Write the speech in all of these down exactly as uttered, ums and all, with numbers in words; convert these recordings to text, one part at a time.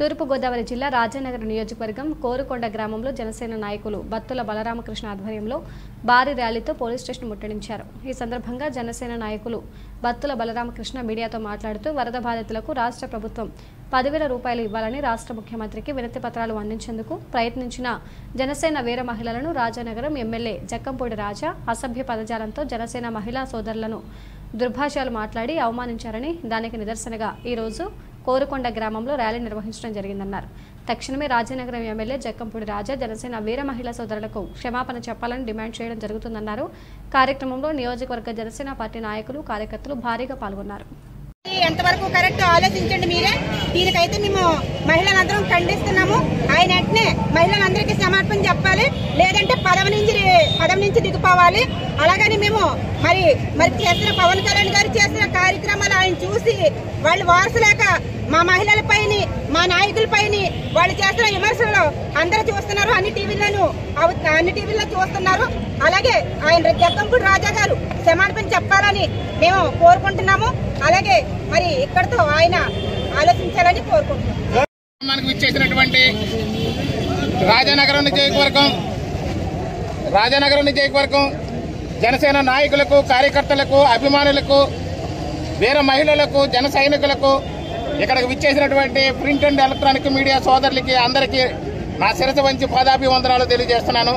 తూర్పు గోదావరి జిల్లా రాజానగరం నియోజకవర్గం కోరుకొండ గ్రామంలో జనసేన నాయకులు బత్తుల బలరామకృష్ణ ఆధ్వర్యంలో భారీ ర్యాలీతో పోలీస్ స్టేషన్ ముట్టడించారు. ఈ సందర్భంగా జనసేన నాయకులు బత్తుల బలరామకృష్ణ మీడియాతో మాట్లాడుతూ వరద బాధితులకు రాష్ట్ర ప్రభుత్వం పదివేల రూపాయలు ఇవ్వాలని రాష్ట్ర ముఖ్యమంత్రికి వినతి పత్రాలు అందించేందుకు ప్రయత్నించిన జనసేన వీర మహిళలను రాజానగరం ఎమ్మెల్యే జక్కంపూడి రాజా అసభ్య పదజాలంతో జనసేన మహిళా సోదరులను దుర్భాషలు మాట్లాడి అవమానించారని, దానికి నిదర్శనగా ఈరోజు కోరుకొండ గ్రామంలో ర్యాలీ నిర్వహించడం జరిగిందన్నారు. తక్షణమే రాజానగరం ఎమ్మెల్యే జక్కంపూడి రాజా జనసేన వీర మహిళా సోదరులకు క్షమాపణ చెప్పాలని డిమాండ్ చేయడం జరుగుతుందన్నారు. కార్యక్రమంలో నియోజకవర్గ జనసేన పార్టీ నాయకులు, కార్యకర్తలు భారీగా పాల్గొన్నారు. ఎంతవరకు కరెక్ట్ ఆలోచించండి మీరే. దీనికైతే మేము మహిళలందరం ఖండిస్తున్నాము. ఆయన వెంటనే మహిళలందరికీ సమర్పణ చెప్పాలి, లేదంటే పదవి నుంచి పదవి నుంచి దిగిపోవాలి. అలాగని మేము మరి మరి చేసిన పవన్ కళ్యాణ్ గారు చేసిన కార్యక్రమాలు ఆయన చూసి వాళ్ళు వారసులేక మా మహిళలపైన మా నాయకులపైన వాళ్ళు చేస్తున్న విమర్శలు అందరూ చూస్తున్నారు. అన్ని టీవీలను అన్ని టీవీల్లో చూస్తున్నారు. అలాగే ఆయన జక్కంపూడి రాజా గారు క్షమాపణ చెప్పాలని మేము కోరుకుంటున్నాము. అలాగే మరి ఇక్కడతో ఆయన ఆలోచించాలని కోరుకుంటున్నాం. మనకు ఇచ్చేసినటువంటి రాజానగరం నియోజకవర్గం రాజానగరం నియోజకవర్గం జనసేన నాయకులకు, కార్యకర్తలకు, అభిమానులకు, వీర మహిళలకు, జన సైనికులకు, ఇక్కడికి విచ్చేసినటువంటి ప్రింట్ అండ్ ఎలక్ట్రానిక్ మీడియా సోదరులకి అందరికీ నా శిరస్సు వంచి పాదాభివందనాలు తెలియజేస్తున్నాను.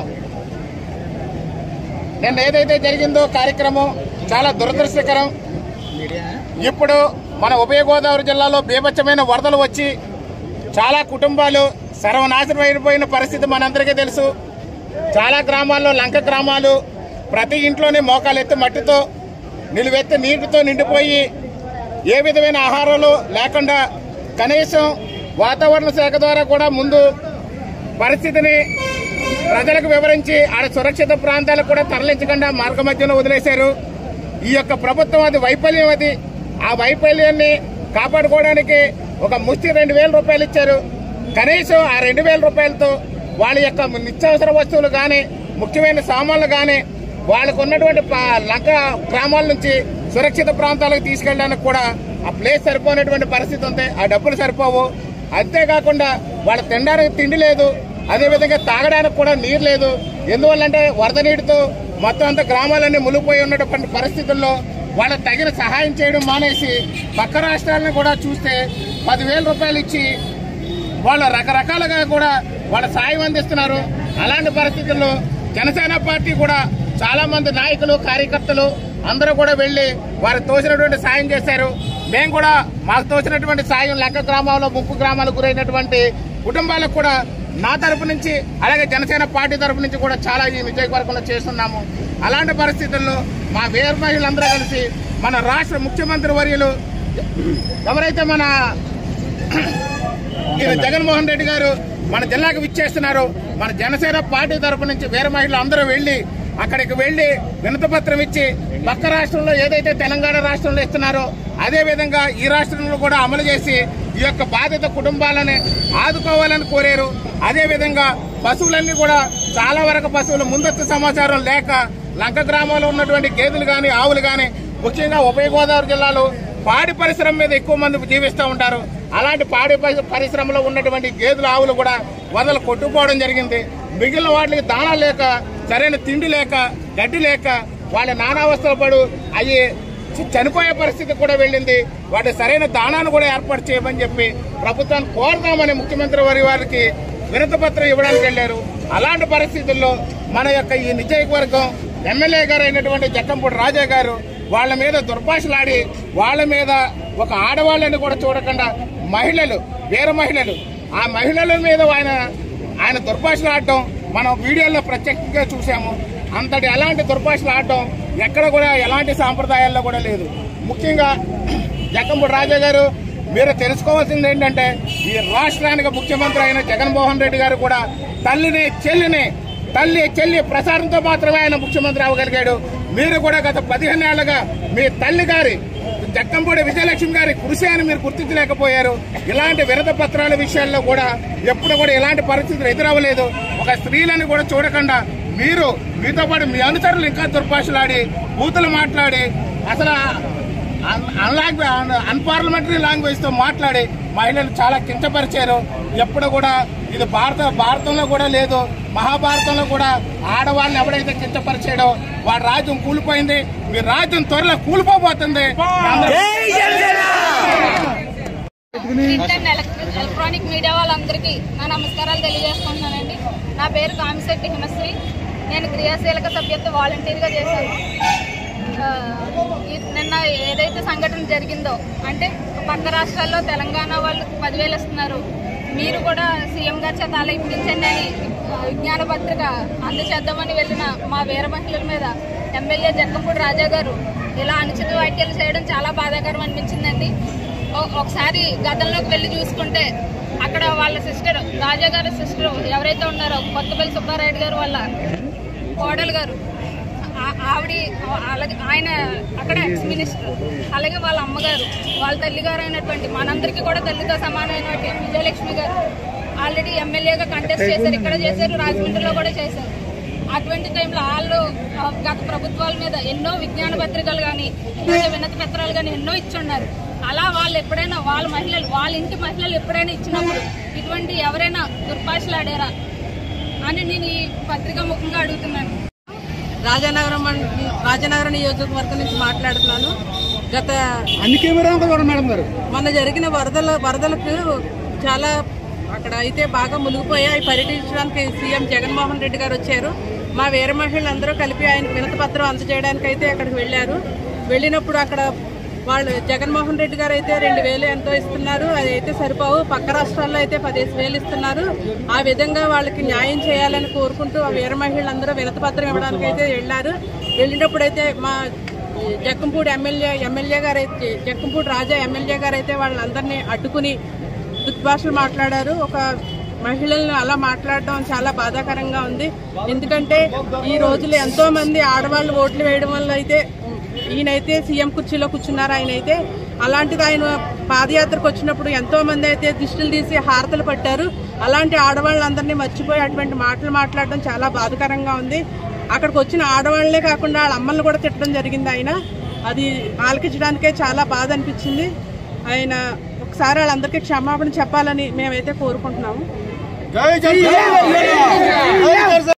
నిన్న ఏదైతే జరిగిందో కార్యక్రమం చాలా దురదృష్టకరం. ఇప్పుడు మన ఉభయ గోదావరి జిల్లాలో బీభత్సమైన వరదలు వచ్చి చాలా కుటుంబాలు సర్వనాశనం అయిపోయిన పరిస్థితి మనందరికీ తెలుసు. చాలా గ్రామాల్లో, లంక గ్రామాలు ప్రతి ఇంట్లోనే మోకాలెత్తి మట్టితో, నిలువెత్తి నీటితో నిండిపోయి ఏ విధమైన ఆహారాలు లేకుండా కనీసం వాతావరణ శాఖ ద్వారా కూడా ముందు పరిస్థితిని ప్రజలకు వివరించి ఆడ సురక్షిత ప్రాంతాలకు కూడా తరలించకుండా మార్గ మధ్యలో వదిలేశారు. ఈ యొక్క ప్రభుత్వం అది వైఫల్యం. అది ఆ వైఫల్యాన్ని కాపాడుకోవడానికి ఒక ముష్టి రెండు వేల రూపాయలు ఇచ్చారు. కనీసం ఆ రెండు వేల రూపాయలతో వాళ్ళ యొక్క నిత్యావసర వస్తువులు కానీ, ముఖ్యమైన సామాన్లు కానీ వాళ్ళకు ఉన్నటువంటి లంక గ్రామాల నుంచి సురక్షిత ప్రాంతాలకు తీసుకెళ్ళడానికి కూడా ఆ ప్లేస్ సరిపోయినటువంటి పరిస్థితి ఉంది. ఆ డబ్బులు సరిపోవు. అంతేకాకుండా వాళ్ళ తినడానికి తిండి లేదు, అదేవిధంగా తాగడానికి కూడా నీరు లేదు. ఎందువల్లంటే వరద నీటితో మొత్తం అంతా గ్రామాలన్నీ మునిగిపోయి ఉన్నటువంటి పరిస్థితుల్లో వాళ్ళకి తగిన సహాయం చేయడం మానేసి పక్క రాష్ట్రాలను కూడా చూస్తే పదివేల రూపాయలు ఇచ్చి వాళ్ళు రకరకాలుగా కూడా వాళ్ళ సాయం అందిస్తున్నారు. అలాంటి పరిస్థితుల్లో జనసేన పార్టీ కూడా చాలా మంది నాయకులు, కార్యకర్తలు అందరూ కూడా వెళ్లి వారికి తోచినటువంటి సాయం చేశారు. మేము కూడా మాకు తోచినటువంటి సాయం లంక గ్రామాల్లో ముంపు గ్రామాలకు గురైనటువంటి కుటుంబాలకు కూడా నా తరపు నుంచి, అలాగే జనసేన పార్టీ తరపు నుంచి కూడా చాలా ఈ నియోజకవర్గంలో చేస్తున్నాము. అలాంటి పరిస్థితుల్లో మా వీర మహిళలందరూ కలిసి మన రాష్ట్ర ముఖ్యమంత్రి వర్యులు ఎవరైతే మన జగన్మోహన్ రెడ్డి గారు మన జిల్లాకు విచ్చేస్తున్నారు, మన జనసేన పార్టీ తరపు నుంచి వీర మహిళలు అందరూ వెళ్లి అక్కడికి వెళ్లి వినతి పత్రం ఇచ్చి పక్క రాష్ట్రంలో ఏదైతే తెలంగాణ రాష్ట్రంలో ఇస్తున్నారో అదే విధంగా ఈ రాష్ట్రంలో కూడా అమలు చేసి ఈ యొక్క బాధిత కుటుంబాలని ఆదుకోవాలని కోరారు. అదేవిధంగా పశువులన్నీ కూడా చాలా వరకు పశువులు ముందస్తు సమాచారం లేక లంక గ్రామంలో ఉన్నటువంటి గేదెలు కానీ, ఆవులు కానీ, ముఖ్యంగా ఉభయ గోదావరి జిల్లాలో పాడి పరిశ్రమ మీద ఎక్కువ మంది జీవిస్తూ ఉంటారు. అలాంటి పాడి పరిశ్రమలో ఉన్నటువంటి గేదెలు, ఆవులు కూడా వదలు కొట్టుకుపోవడం జరిగింది. మిగిలిన వాటికి దానా లేక, సరైన తిండి లేక, గడ్డి లేక వాళ్ళ నానావస్థలు పడు అవి చనిపోయే పరిస్థితి కూడా వెళ్ళింది. వాటి సరైన దానాన్ని కూడా ఏర్పాటు చేయమని చెప్పి ప్రభుత్వాన్ని కోరుతామని ముఖ్యమంత్రి వారి వారికి వినతి పత్రం ఇవ్వడానికి వెళ్లారు. అలాంటి పరిస్థితుల్లో మన యొక్క ఈ నియోజకవర్గం ఎమ్మెల్యే గారు అయినటువంటి జక్కంపూడి రాజా గారు వాళ్ళ మీద దుర్భాషలాడి, వాళ్ళ మీద ఒక ఆడవాళ్ళని కూడా చూడకుండా మహిళలు, వీర మహిళలు, ఆ మహిళల మీద ఆయన ఆయన దుర్భాషలు ఆడటం మనం వీడియోలో ప్రత్యక్షంగా చూసాము. అంతటి ఎలాంటి దుర్భాషలు ఆడటం ఎక్కడ కూడా ఎలాంటి సాంప్రదాయాల్లో కూడా లేదు. ముఖ్యంగా జక్కంపూడి రాజా గారు మీరు తెలుసుకోవాల్సింది ఏంటంటే ఈ రాష్ట్రానికి ముఖ్యమంత్రి అయిన జగన్మోహన్ రెడ్డి గారు కూడా తల్లిని, చెల్లిని, తల్లి చెల్లి ప్రసారంతో మాత్రమే ఆయన ముఖ్యమంత్రి అవ్వగలిగాడు. మీరు కూడా గత పదిహేను ఏళ్లుగా మీ తల్లి గారి జక్కంపూడి విజయలక్ష్మి గారి కృషి అని మీరు గుర్తించలేకపోయారు. ఇలాంటి వినతి పత్రాల విషయాల్లో కూడా ఎప్పుడు కూడా ఇలాంటి పరిస్థితులు ఎదురవ్వలేదు. ఒక స్త్రీలను కూడా చూడకుండా మీరు మీతో పాటు మీ అనుచరులు ఇంకా దుర్భాషలాడి, బూతులు మాట్లాడి, అసలు అన్లాంగ్వేజ్ అన్పార్లమెంటరీ లాంగ్వేజ్ తో మాట్లాడి మహిళలు చాలా కించపరిచారు. ఎప్పుడు కూడా ఇది భారత భారతంలో కూడా లేదు, మహాభారతంలో కూడా ఆడవాళ్ళని ఎవడైతే కించపరిచాడో వాడి రాజ్యం కూలిపోయింది. మీ రాజ్యం త్వరలో కూలిపోబోతుంది. ఎలక్ట్రానిక్ మీడియా వాళ్ళందరికీ నా నమస్కారాలు తెలియజేసుకుంటున్నానండి. నా పేరు కామిశెట్టి హిమశ్రీ. నేను క్రియాశీలక సభ్యత్వ వాలంటీర్గా చేశాను. నిన్న ఏదైతే సంఘటన జరిగిందో, అంటే పక్క రాష్ట్రాల్లో తెలంగాణ వాళ్ళు పదివేలు ఇస్తున్నారు, మీరు కూడా సీఎం గారి చేత అలా ఇప్పించండి అని విజ్ఞాన పత్రిక అందచేద్దామని వెళ్ళిన మా వీర మహిళల మీద ఎమ్మెల్యే జక్కంపూడి రాజా గారు ఇలా అనుచిత వ్యాఖ్యలు చేయడం చాలా బాధాకరం అనిపించిందండి. ఒకసారి గతంలోకి వెళ్ళి చూసుకుంటే అక్కడ వాళ్ళ సిస్టర్, రాజా గారి సిస్టర్ ఎవరైతే ఉన్నారో కొత్తపల్లి సుబ్బారాయుడు గారు వాళ్ళ కోడలు గారు, ఆవిడ అలాగే ఆయన అక్కడ ఎక్స్ మినిస్టర్, అలాగే వాళ్ళ అమ్మగారు, వాళ్ళ తల్లిగారు అయినటువంటి మనందరికీ కూడా తల్లితో సమానమైనటువంటి విజయలక్ష్మి గారు ఆల్రెడీ ఎమ్మెల్యేగా కంటెస్ట్ చేశారు. ఇక్కడ చేశారు, రాజమండ్రిలో కూడా చేశారు. అటువంటి టైంలో వాళ్ళు గత ప్రభుత్వాల మీద ఎన్నో విజ్ఞాన పత్రికలు కానీ వినతి పత్రాలు కానీ ఎన్నో ఇచ్చున్నారు. అలా వాళ్ళు ఎప్పుడైనా వాళ్ళ మహిళలు వాళ్ళ ఇంటి మహిళలు ఎప్పుడైనా ఇచ్చినప్పుడు ఇటువంటి ఎవరైనా దుర్భాషలాడారా అని నేను ఈ పత్రిక ముఖంగా అడుగుతున్నాను. రాజానగరం రాజానగరం నియోజకవర్గం నుంచి మాట్లాడుతున్నాను. గత మొన్న జరిగిన వరదల వరదలకు చాలా అక్కడ అయితే బాగా మునిగిపోయాయి. పర్యటించడానికి సీఎం జగన్మోహన్ రెడ్డి గారు వచ్చారు. మా వీర మహిళలందరూ కలిపి ఆయన వినతి పత్రం అందజేయడానికి అయితే అక్కడికి వెళ్ళారు. వెళ్ళినప్పుడు అక్కడ వాళ్ళు జగన్మోహన్ రెడ్డి గారు అయితే రెండు వేలు ఎంతో ఇస్తున్నారు, అది అయితే సరిపోవు, పక్క రాష్ట్రాల్లో అయితే పదిహేను వేలు ఇస్తున్నారు. ఆ విధంగా వాళ్ళకి న్యాయం చేయాలని కోరుకుంటూ ఆ వీర మహిళలందరూ వినతి పత్రం ఇవ్వడానికి అయితే వెళ్ళారు. వెళ్ళినప్పుడు అయితే మా జక్కంపూడి ఎమ్మెల్యే ఎమ్మెల్యే గారు అయితే జక్కంపూడి రాజా ఎమ్మెల్యే గారు అయితే వాళ్ళందరినీ అడ్డుకుని దుర్భాషలు మాట్లాడారు. ఒక మహిళలను అలా మాట్లాడడం చాలా బాధాకరంగా ఉంది. ఎందుకంటే ఈ రోజులు ఎంతో మంది ఆడవాళ్ళు ఓట్లు వేయడం వల్ల అయితే ఈయనైతే సీఎం కుర్చీలో కూర్చున్నారు. ఆయన అయితే అలాంటిది ఆయన పాదయాత్రకు వచ్చినప్పుడు ఎంతో మంది అయితే దిష్టిలు తీసి హారతలు పట్టారు. అలాంటి ఆడవాళ్ళందరినీ మర్చిపోయి అటువంటి మాటలు మాట్లాడడం చాలా బాధాకరంగా ఉంది. అక్కడికి వచ్చిన ఆడవాళ్లే కాకుండా వాళ్ళ అమ్మల్ని కూడా తిట్టడం జరిగింది. ఆయన అది ఆలకించడానికే చాలా బాధ అనిపించింది. ఆయన ఒకసారి వాళ్ళందరికీ క్షమాపణ చెప్పాలని మేమైతే కోరుకుంటున్నాము.